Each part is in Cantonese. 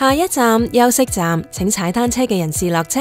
下一站休息站，請踩單車嘅人士落車。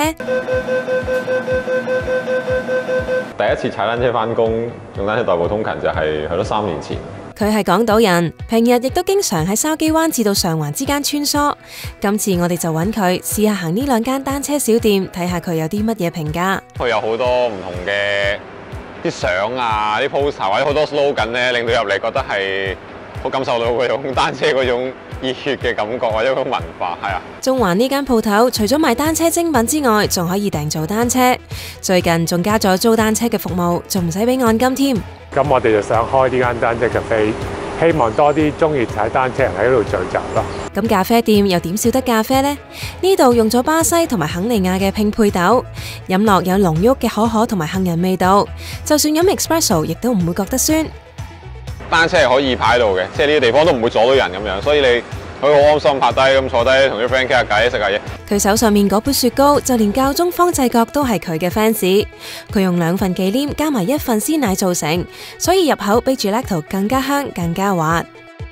第一次踩單車返工，用單車代步通勤就係去咗3年前。 佢係港島人，平日亦都經常喺筲箕灣至到上環之間穿梭。今次我哋就揾佢試下行呢兩間單車小店，睇下佢有啲乜嘢評價。 佢有好多唔同嘅啲相啊、啲 poster 或者好多 slogan 咧，令到入嚟覺得係好感受到嗰種單車嗰種熱血嘅感覺或者嗰種文化，係啊。 中環呢間鋪頭除咗賣單車精品之外，仲可以訂做單車。最近仲加咗租單車嘅服務，仲唔使俾按金添。 咁我哋就想開呢間單車咖啡，希望多啲中意踩單車人喺度聚集咯。 咁咖啡店又點少得咖啡呢？呢度用咗巴西同埋肯尼亞嘅拼配豆，飲落有濃郁嘅可可同埋杏仁味道，就算飲 espresso 亦都唔會覺得酸。 單車係可以擺喺度嘅，即係呢啲地方都唔會阻到人咁樣，所以你可以好安心拍低咁坐低同啲 friend 傾下偈食下嘢。佢手上面嗰杯雪糕，就連教宗方濟各都係佢嘅 fans。佢用2份忌廉加埋1份鮮奶做成，所以入口比 Gelato 更加香更加滑。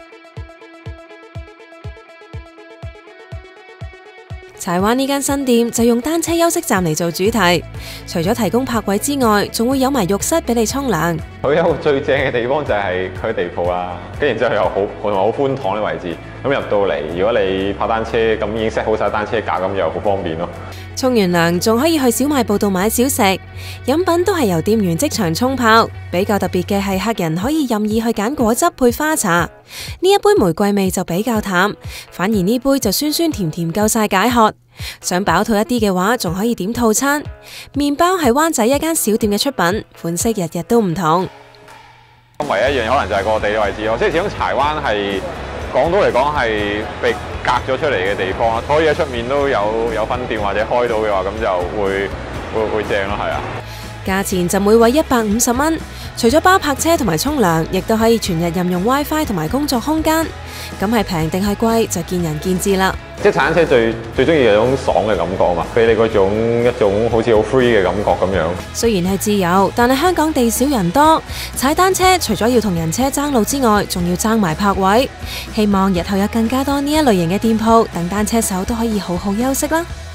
柴灣呢間新店就用單車休息站嚟做主題，除咗提供泊位之外，仲會有埋浴室俾你沖涼。 佢有個最正嘅地方就係佢地鋪啦，跟住之後又好寬敞嘅位置。咁入到嚟，如果你泊單車咁已經 set 好晒單車架，咁又好方便咯。 沖完涼仲可以去小賣部度買小食，飲品都係由店員即場沖泡。比較特別嘅係客人可以任意去揀果汁配花茶，呢一杯玫瑰味就比較淡，反而呢杯就酸酸甜甜夠晒解渴。想飽肚一啲嘅話，仲可以點套餐。麵包係灣仔一間小店嘅出品，款式日日都唔同。 唯一一樣可能就係個地理位置咯，即係始終柴灣係港島嚟講係被隔咗出嚟嘅地方啦，可以喺出面都有分店或者開到嘅話，咁就會正咯，係啊。 價錢就每位150蚊，除咗包泊車同埋沖涼，亦都可以全日任用 WiFi 同埋工作空間。咁係平定係貴就見仁見智啦。 即係踩單車最中意有種爽嘅感覺啊嘛，俾你嗰種一種好似好 free 嘅感覺咁樣。雖然係自由，但係香港地少人多，踩單車除咗要同人車爭路之外，仲要爭埋泊位。希望日後有更加多呢一類型嘅店鋪，等單車手都可以好好休息啦。